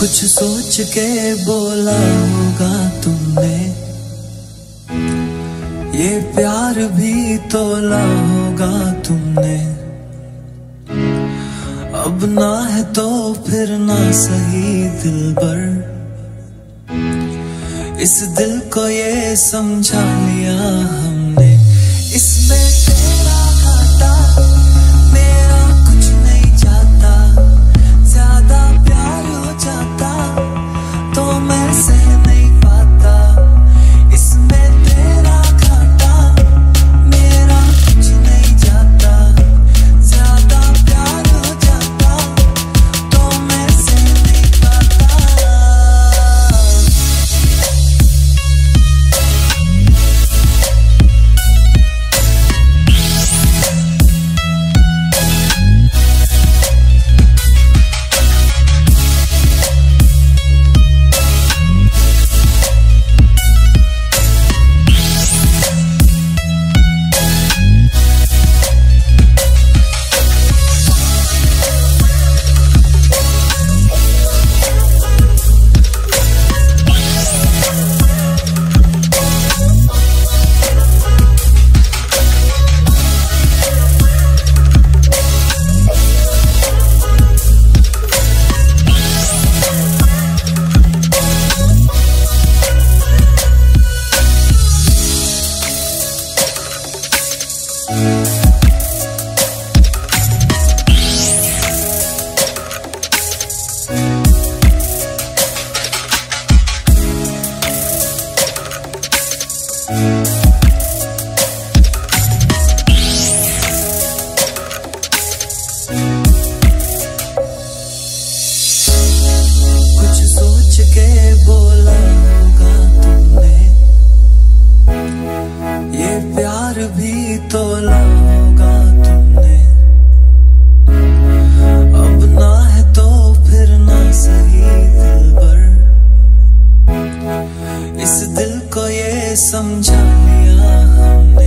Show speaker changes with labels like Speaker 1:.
Speaker 1: कुछ सोच के बोला होगा तुमने, ये प्यार भी तोला होगा तुमने। अब ना है तो फिर ना सही दिलबर, इस दिल को ये समझा लिया हमने। इसमें तेरा घाटा मेरा कुछ नहीं जाता, ज्यादा प्यार हो जाता तो मैं सह नहीं पाता। इसमें तेरा घाटा मेरा कुछ नहीं जाता, ज्यादा प्यार हो जाता तो मैं सह नहीं पाता। कुछ सोच के बोला होगा तुमने, ये प्यार भी तोला होगा तुमने। अब ना है तो फिर ना सही दिलबर, इस दिल को ये समझा लिया हमने।